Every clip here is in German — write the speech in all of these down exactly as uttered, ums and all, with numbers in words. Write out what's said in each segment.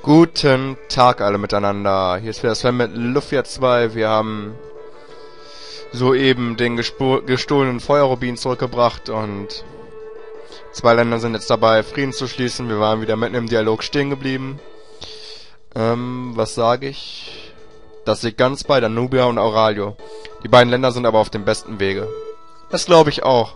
Guten Tag alle miteinander. Hier ist wieder Sven mit Lufia zwei. Wir haben soeben den gestohlenen Feuerrubin zurückgebracht und zwei Länder sind jetzt dabei, Frieden zu schließen. Wir waren wieder mitten im Dialog stehen geblieben. Ähm, was sage ich? Das liegt ganz bei Danubia und Auralio. Die beiden Länder sind aber auf dem besten Wege. Das glaube ich auch.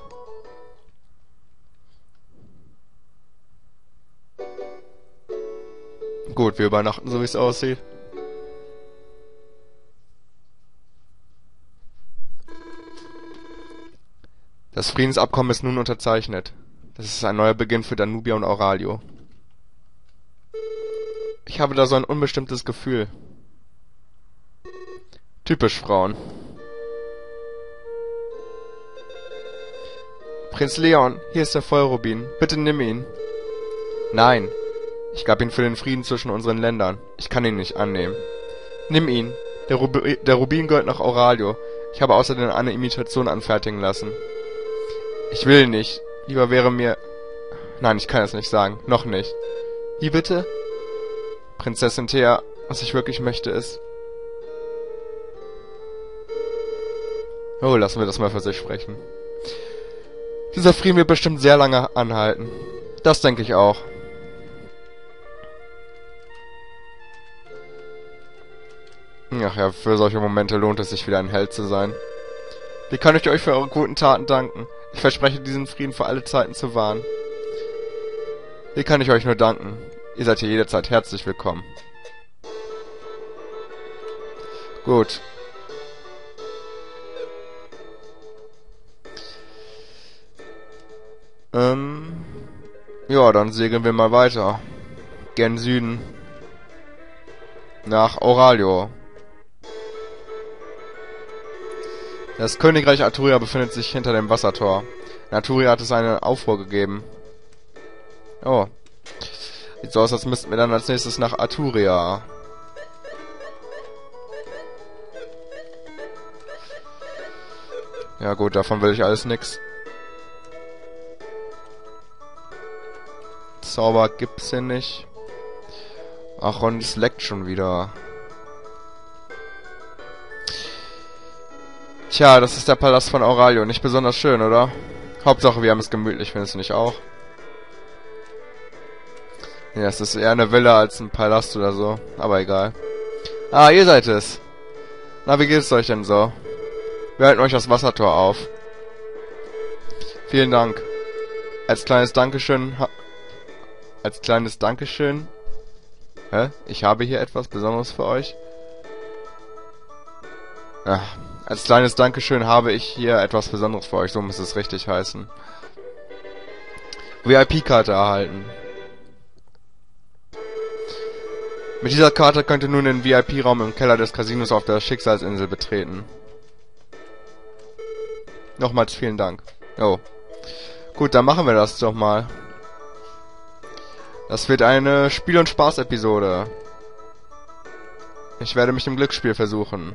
Gut, wir übernachten, so wie es aussieht. Das Friedensabkommen ist nun unterzeichnet. Das ist ein neuer Beginn für Danubia und Auralio. Ich habe da so ein unbestimmtes Gefühl. Typisch Frauen. Prinz Leon, hier ist der Feuerrubin. Bitte nimm ihn. Nein. Ich gab ihn für den Frieden zwischen unseren Ländern. Ich kann ihn nicht annehmen. Nimm ihn. Der, Rub der Rubin gehört nach Auralio. Ich habe außerdem eine Imitation anfertigen lassen. Ich will nicht. Lieber wäre mir... Nein, ich kann es nicht sagen. Noch nicht. Wie bitte? Prinzessin Thea, was ich wirklich möchte ist... Oh, lassen wir das mal für sich sprechen. Dieser Frieden wird bestimmt sehr lange anhalten. Das denke ich auch. Ach ja, für solche Momente lohnt es sich wieder ein Held zu sein. Wie kann ich euch für eure guten Taten danken? Ich verspreche, diesen Frieden für alle Zeiten zu wahren. Wie kann ich euch nur danken? Ihr seid hier jederzeit herzlich willkommen. Gut. Ähm... Ja, dann segeln wir mal weiter. Gen Süden. Nach Auralio. Das Königreich Arturia befindet sich hinter dem Wassertor. In Arturia hat es einen Aufruhr gegeben. Oh. Sieht so aus, als müssten wir dann als nächstes nach Arturia. Ja gut, davon will ich alles nix. Zauber gibt's hier nicht. Ach, und es leckt schon wieder. Tja, das ist der Palast von Auralio. Nicht besonders schön, oder? Hauptsache, wir haben es gemütlich, findest du nicht auch? Ja, es ist eher eine Villa als ein Palast oder so. Aber egal. Ah, ihr seid es. Na, wie geht's euch denn so? Wir halten euch das Wassertor auf. Vielen Dank. Als kleines Dankeschön... Ha als kleines Dankeschön... Hä? Ich habe hier etwas Besonderes für euch? Ja, als kleines Dankeschön habe ich hier etwas Besonderes für euch, so muss es richtig heißen. V I P-Karte erhalten. Mit dieser Karte könnt ihr nun den V I P-Raum im Keller des Casinos auf der Schicksalsinsel betreten. Nochmals vielen Dank. Oh. Gut, dann machen wir das doch mal. Das wird eine Spiel- und Spaß-Episode. Ich werde mich im Glücksspiel versuchen.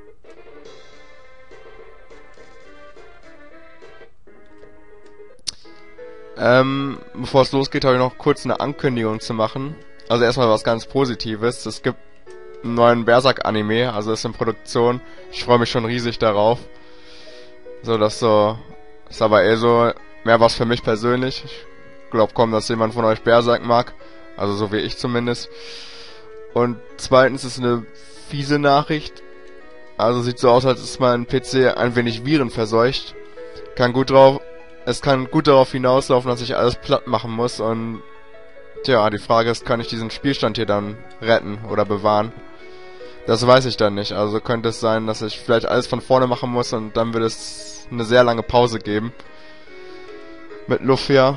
Ähm, bevor es losgeht, habe ich noch kurz eine Ankündigung zu machen. Also erstmal was ganz Positives. Es gibt einen neuen Berserk-Anime, also ist in Produktion. Ich freue mich schon riesig darauf. So, das so... Ist aber eher so mehr was für mich persönlich. Ich glaub kaum, dass jemand von euch Berserk mag. Also so wie ich zumindest. Und zweitens ist eine fiese Nachricht. Also sieht so aus, als ist mein P C ein wenig virenverseucht. Kann gut drauf... Es kann gut darauf hinauslaufen, dass ich alles platt machen muss und... Tja, die Frage ist, kann ich diesen Spielstand hier dann retten oder bewahren? Das weiß ich dann nicht. Also könnte es sein, dass ich vielleicht alles von vorne machen muss und dann wird es eine sehr lange Pause geben. Mit Lufia.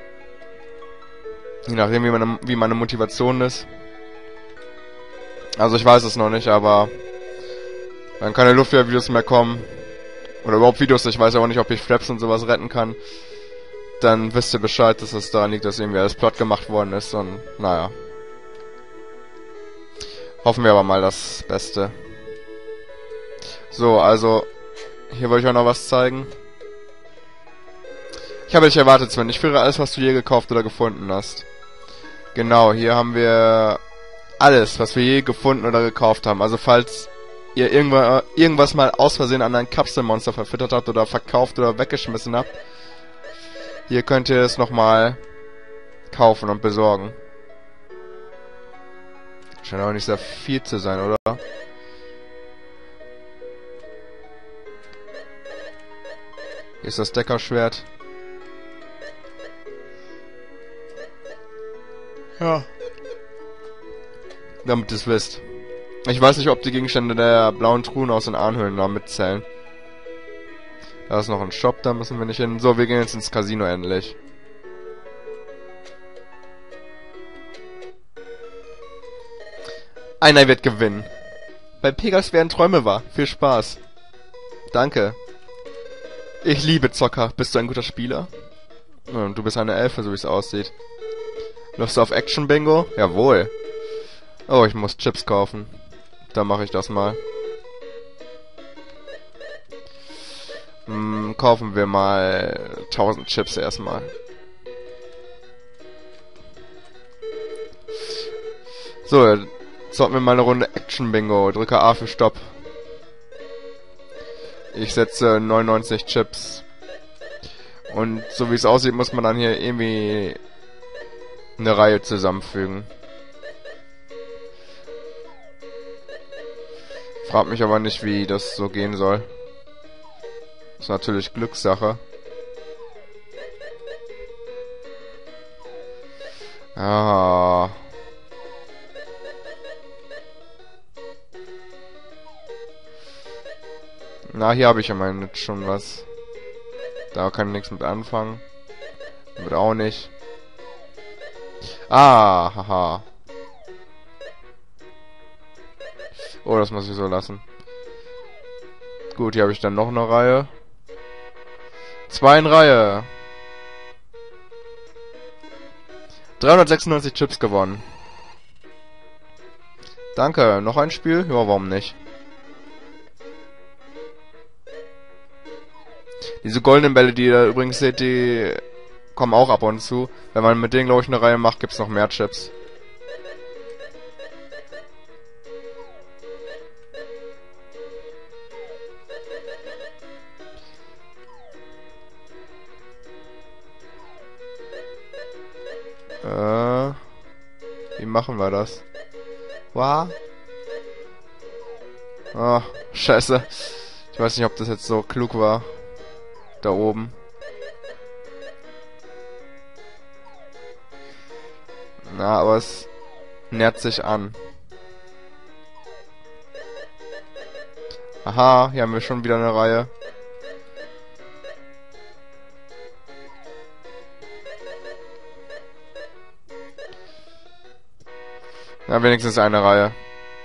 Je nachdem, wie meine, wie meine Motivation ist. Also ich weiß es noch nicht, aber... Dann keine Lufia-Videos mehr kommen. Oder überhaupt Videos, ich weiß ja auch nicht, ob ich Flaps und sowas retten kann. Dann wisst ihr Bescheid, dass es daran liegt, dass irgendwie alles platt gemacht worden ist und naja. Hoffen wir aber mal das Beste. So, also, hier wollte ich euch noch was zeigen. Ich habe dich erwartet, Sven. Ich führe alles, was du je gekauft oder gefunden hast. Genau, hier haben wir alles, was wir je gefunden oder gekauft haben. Also falls ihr irgendwann, irgendwas mal aus Versehen an ein Kapselmonster verfüttert habt oder verkauft oder weggeschmissen habt, hier könnt ihr es nochmal kaufen und besorgen. Scheint auch nicht sehr viel zu sein, oder? Hier ist das Deckerschwert. Ja. Damit ihr es wisst. Ich weiß nicht, ob die Gegenstände der blauen Truhen aus den Ahnhöhlen da mitzählen. Da ist noch ein Shop, da müssen wir nicht hin. So, wir gehen jetzt ins Casino endlich. Einer wird gewinnen. Weil Pegas werden Träume wahr. Viel Spaß. Danke. Ich liebe Zocker. Bist du ein guter Spieler? Du bist eine Elfe, so wie es aussieht. Lust auf Action Bingo? Jawohl. Oh, ich muss Chips kaufen. Dann mache ich das mal. Hm, kaufen wir mal tausend Chips erstmal. So, jetzt zocken wir mal eine Runde Action Bingo. Drücke A für Stopp. Ich setze neunundneunzig Chips. Und so wie es aussieht, muss man dann hier irgendwie eine Reihe zusammenfügen. Frag mich aber nicht, wie das so gehen soll. Ist natürlich Glückssache. Ah. Na, hier habe ich ja mal schon was. Da kann ich nichts mit anfangen. Wird auch nicht. Ah, haha. Oh, das muss ich so lassen. Gut, hier habe ich dann noch eine Reihe. Zwei in Reihe. dreihundertsechsundneunzig Chips gewonnen. Danke. Noch ein Spiel? Ja, warum nicht? Diese goldenen Bälle, die ihr da übrigens seht, die kommen auch ab und zu. Wenn man mit denen, glaube ich, eine Reihe macht, gibt's noch mehr Chips. Äh, wie machen wir das? Wow. Ah, scheiße. Ich weiß nicht, ob das jetzt so klug war. Da oben. Na, aber es nähert sich an. Aha, hier haben wir schon wieder eine Reihe. Na, wenigstens eine Reihe.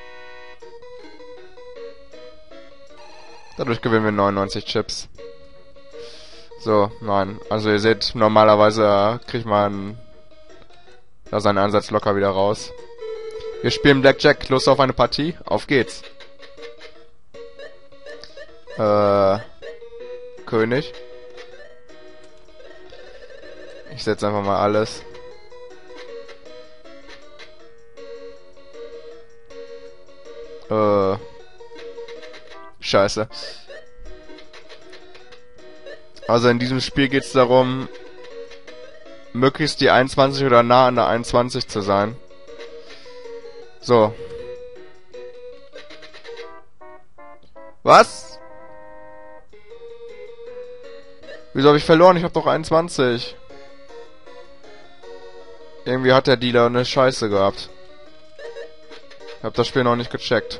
Dadurch gewinnen wir neunundneunzig Chips. So, nein. Also ihr seht, normalerweise kriegt man da seinen Einsatz locker wieder raus. Wir spielen Blackjack. Lust auf eine Partie? Auf geht's. Äh, König. Ich setze einfach mal alles. Äh, Scheiße. Also in diesem Spiel geht es darum, möglichst die einundzwanzig oder nah an der einundzwanzig zu sein. So. Was? Wieso habe ich verloren? Ich habe doch einundzwanzig. Irgendwie hat der Dealer eine Scheiße gehabt. Ich habe das Spiel noch nicht gecheckt.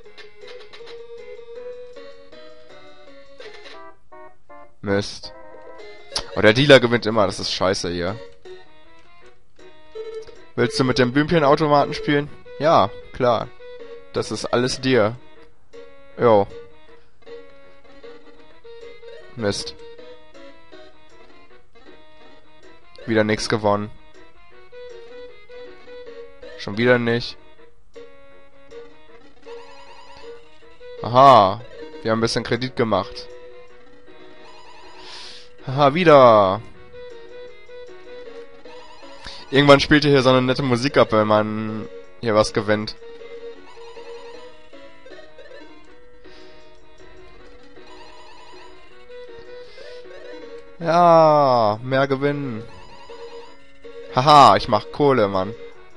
Mist. Oh, der Dealer gewinnt immer, das ist scheiße hier. Willst du mit dem Blümchenautomaten spielen? Ja, klar. Das ist alles dir. Jo. Mist. Wieder nichts gewonnen. Schon wieder nicht. Aha. Wir haben ein bisschen Kredit gemacht. Haha, wieder. Irgendwann spielt hier so eine nette Musik ab, wenn man hier was gewinnt. Ja, mehr gewinnen. Haha, ich mach Kohle, Mann.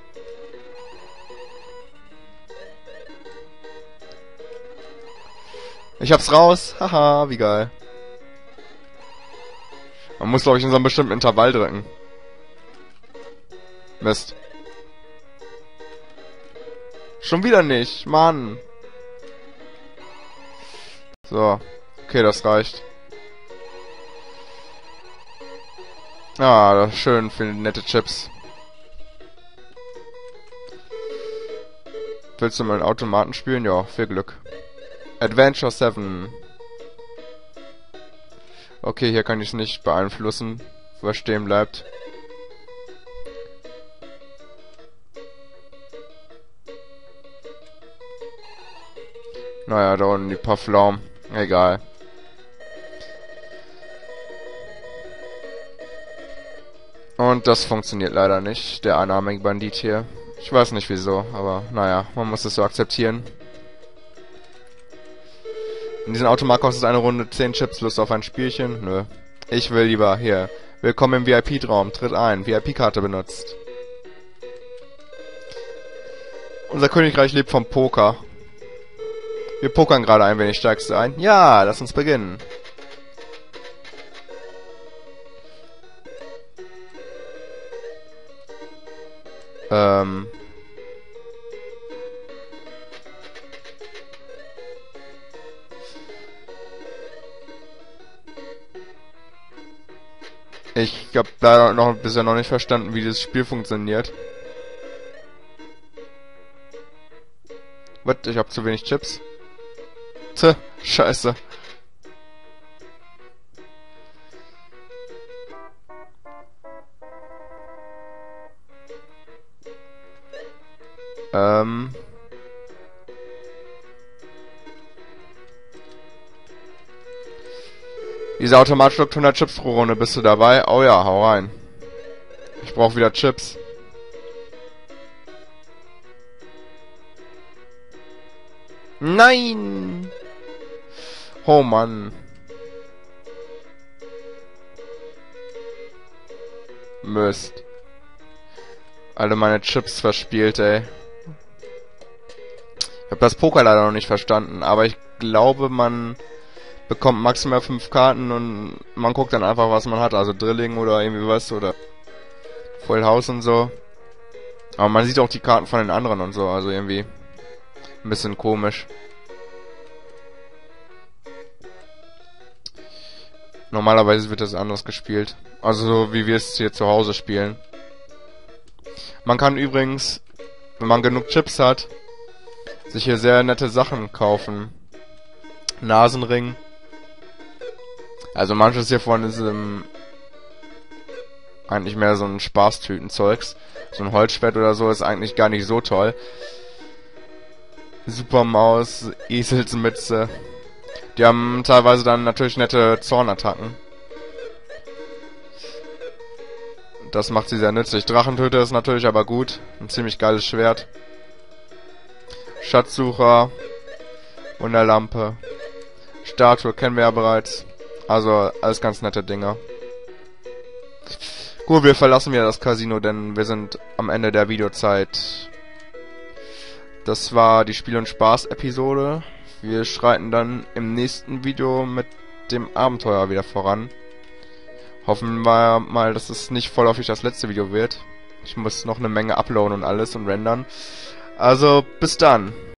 Ich hab's raus. Haha, wie geil. Man muss, glaube ich, in so einem bestimmten Intervall drücken. Mist. Schon wieder nicht, Mann. So. Okay, das reicht. Ah, das ist schön für nette Chips. Willst du mal einen Automaten spielen? Ja, viel Glück. Adventure sieben. Okay, hier kann ich es nicht beeinflussen, wo er stehen bleibt. Naja, da unten die paar Pflaumen. Egal. Und das funktioniert leider nicht, der einarmige Bandit hier. Ich weiß nicht wieso, aber naja, man muss es so akzeptieren. In diesem Automat kostet eine Runde zehn Chips, Lust auf ein Spielchen? Nö. Ich will lieber hier. Willkommen im V I P-Raum, tritt ein, V I P-Karte benutzt. Unser Königreich lebt vom Poker. Wir pokern gerade ein wenig, steigst du ein? Ja, lass uns beginnen. Ähm... Ich habe leider noch bisher noch nicht verstanden, wie dieses Spiel funktioniert. Was? Ich habe zu wenig Chips? Tch, scheiße. Ähm... Dieser Automat schluckt hundert Chips pro Runde. Bist du dabei? Oh ja, hau rein. Ich brauche wieder Chips. Nein! Oh Mann. Mist. Alle meine Chips verspielt, ey. Ich habe das Poker leider noch nicht verstanden, aber ich glaube, man bekommt maximal fünf Karten und man guckt dann einfach, was man hat. Also Drilling oder irgendwie was oder Full House und so. Aber man sieht auch die Karten von den anderen und so. Also irgendwie ein bisschen komisch. Normalerweise wird das anders gespielt. Also so wie wir es hier zu Hause spielen. Man kann übrigens, wenn man genug Chips hat, sich hier sehr nette Sachen kaufen. Nasenring. Also manches hiervon ist ähm, eigentlich mehr so ein Spaßtütenzeugs. So ein Holzschwert oder so ist eigentlich gar nicht so toll. Supermaus, Eselsmütze. Die haben teilweise dann natürlich nette Zornattacken. Das macht sie sehr nützlich. Drachentöter ist natürlich aber gut. Ein ziemlich geiles Schwert. Schatzsucher. Wunderlampe. Statue kennen wir ja bereits. Also, alles ganz nette Dinger. Gut, wir verlassen wieder das Casino, denn wir sind am Ende der Videozeit. Das war die Spiel- und Spaß-Episode. Wir schreiten dann im nächsten Video mit dem Abenteuer wieder voran. Hoffen wir mal, dass es nicht voll auf das letzte Video wird. Ich muss noch eine Menge uploaden und alles und rendern. Also, bis dann.